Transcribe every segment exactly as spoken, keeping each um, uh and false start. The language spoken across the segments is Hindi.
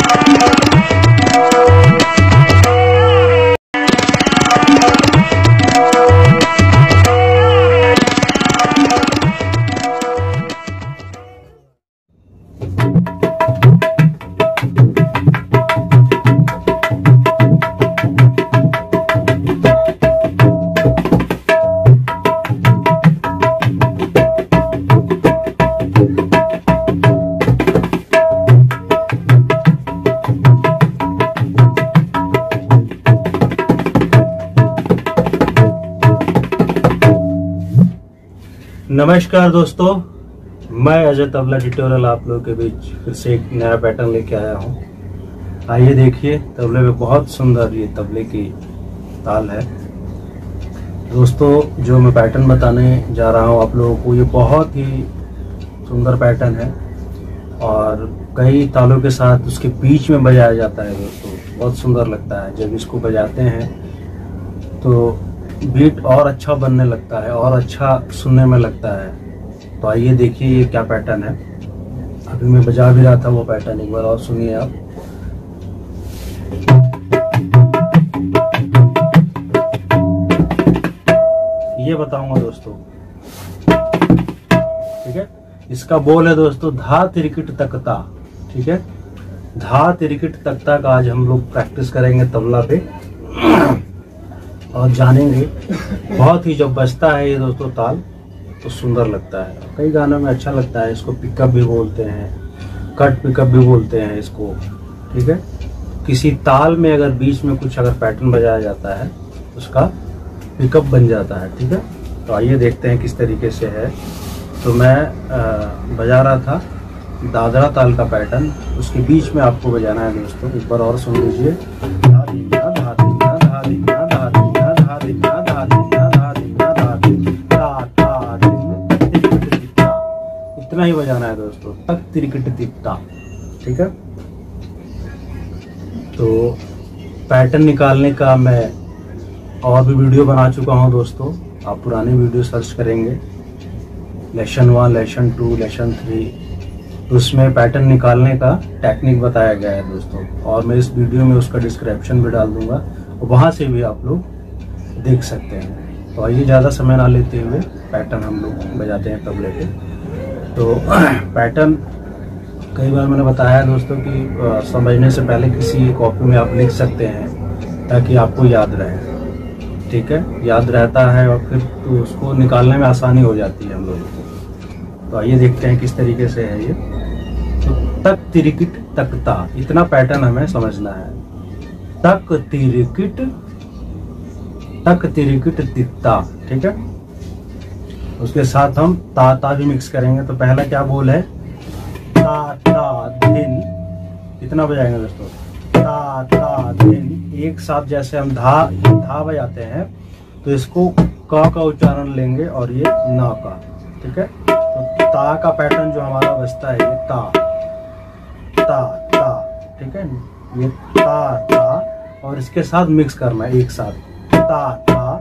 नमस्कार दोस्तों, मैं अजय तबला ट्यूटोरियल आप लोगों के बीच फिर से एक नया पैटर्न लेके आया हूँ। आइए देखिए, तबले में बहुत सुंदर ये तबले की ताल है। दोस्तों, जो मैं पैटर्न बताने जा रहा हूँ आप लोगों को, ये बहुत ही सुंदर पैटर्न है और कई तालों के साथ उसके बीच में बजाया जाता है। दोस्तों, बहुत सुंदर लगता है जब इसको बजाते हैं तो बीट और अच्छा बनने लगता है और अच्छा सुनने में लगता है। तो आइए देखिए ये क्या पैटर्न है। अभी मैं बजा भी रहा था वो पैटर्न, एक बार और सुनिए आप। ये बताऊंगा दोस्तों, ठीक है। इसका बोल है दोस्तों धा तिरकिट तकता, ठीक है। धा तिरकिट तकता का आज हम लोग प्रैक्टिस करेंगे तबला पे और जानेंगे। बहुत ही जब बजता है ये दोस्तों ताल तो सुंदर लगता है। कई गानों में अच्छा लगता है। इसको पिकअप भी बोलते हैं, कट पिकअप भी बोलते हैं इसको, ठीक है। किसी ताल में अगर बीच में कुछ अगर पैटर्न बजाया जाता है उसका पिकअप बन जाता है, ठीक है। तो आइए देखते हैं किस तरीके से है। तो मैं आ, बजा रहा था दादरा ताल का पैटर्न, उसके बीच में आपको बजाना है दोस्तों। एक बार और सुन लीजिए। इतना ही बजाना है दोस्तों, तक तिरकिट तिकता, ठीक है। तो पैटर्न निकालने का मैं और भी वीडियो बना चुका हूं दोस्तों। आप पुराने वीडियो सर्च करेंगे, lesson one, lesson two, lesson three, तो उसमें पैटर्न निकालने का टेक्निक बताया गया है दोस्तों। और मैं इस वीडियो में उसका डिस्क्रिप्शन भी डाल दूंगा, वहां से भी आप लोग देख सकते हैं। तो आइए ज़्यादा समय ना लेते हुए पैटर्न हम लोग बजाते हैं तबले पे। तो पैटर्न कई बार मैंने बताया दोस्तों कि समझने से पहले किसी कॉपी में आप लिख सकते हैं ताकि आपको याद रहे, ठीक है। याद रहता है और फिर तो उसको निकालने में आसानी हो जाती है हम लोगों को। तो आइए देखते हैं किस तरीके से है ये। तो तक तिरकिट तकता, इतना पैटर्न हमें समझना है। तक तिरकिट, तक तिरकिट तिकता, ठीक है। उसके साथ हम ता ता भी मिक्स करेंगे। तो पहला क्या बोल है, ता ता धिन, कितना बजाएंगे दोस्तों, ता ता धिन। एक साथ जैसे हम धा धा बजाते हैं तो इसको का का उच्चारण लेंगे और ये ना का, ठीक है। तो ता का पैटर्न जो हमारा बजता है ये ता ता ता, ठीक है। ये ता ता और इसके साथ मिक्स करना है एक साथ, ता ता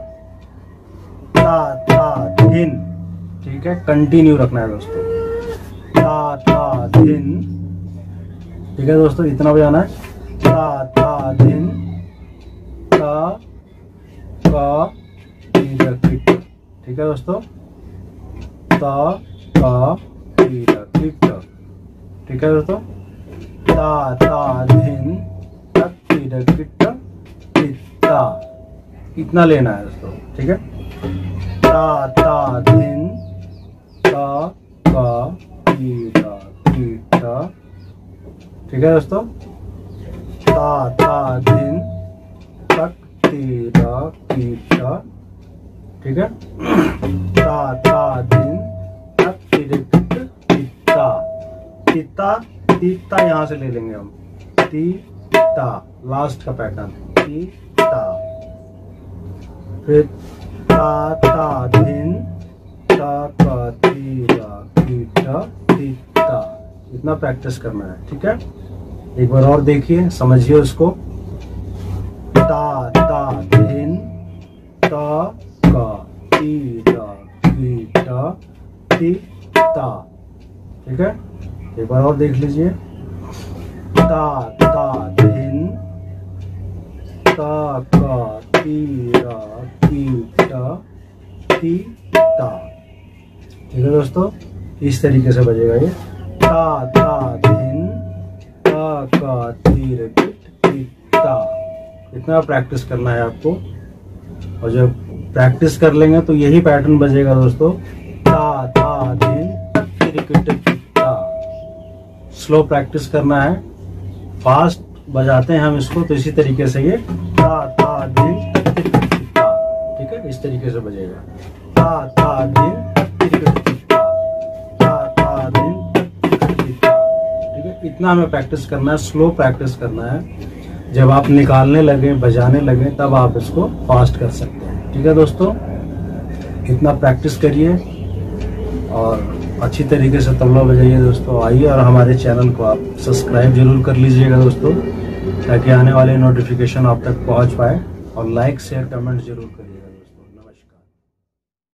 ता ता धिन, ठीक है। कंटिन्यू रखना है दोस्तों, ता ता धिन, ठीक है दोस्तों। इतना बजाना है, ता ता धिन, का का तिरकिट, ठीक है दोस्तों। ता का तिरकिट, ठीक है दोस्तों। ता ता धिन तक तिरकिट तिकता, इतना लेना है दोस्तों, ठीक है। ता ता धिन का का कीटा कीटा, ठीक है दोस्तों। ता ता धिन तक तेरा कीटा, ठीक है। ता ता धिन तक तिरकिट तिकता, तिकता तिकता यहाँ से ले लेंगे हम, तिकता लास्ट का पैटर्न, तिकता। फिर ता ता धिन ता का तीरा कीटा तिकता, इतना प्रैक्टिस करना है, ठीक है। एक बार और देखिए, समझिए उसको। ता ता धिन ता का तीरा कीटा तिकता, ठीक है। एक बार और देख लीजिए। ता ता धिन ता का ती रा की टा ती ता। ठीक है दोस्तों, इस तरीके से बजेगा ये ता ता धिन ता का ती रा की ता। इतना प्रैक्टिस करना है आपको, और जब प्रैक्टिस कर लेंगे तो यही पैटर्न बजेगा दोस्तों, ता ता धिन ता। स्लो प्रैक्टिस करना है, फास्ट बजाते हैं हम इसको तो इसी तरीके से ये ता ता धिन ता। ठीक है, इस तरीके से बजेगा ता ता धिन ता ता ता धिन ता। ठीक है, इतना हमें प्रैक्टिस करना है, स्लो प्रैक्टिस करना है। जब आप निकालने लगे, बजाने लगे, तब आप इसको फास्ट कर सकते हैं। ठीक है दोस्तों, इतना प्रैक्टिस करिए और अच्छी तरीके से तबला बजाइए दोस्तों। आइए और हमारे चैनल को आप सब्सक्राइब जरूर कर लीजिएगा दोस्तों, ताकि आने वाले नोटिफिकेशन आप तक पहुंच पाए, और लाइक शेयर कमेंट जरूर करिएगा।